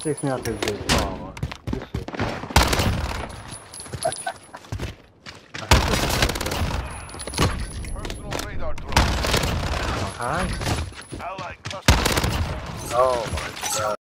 Takes me out to this big farmer. This shit. Personal radar drone. Okay. Allied cluster. Oh my god.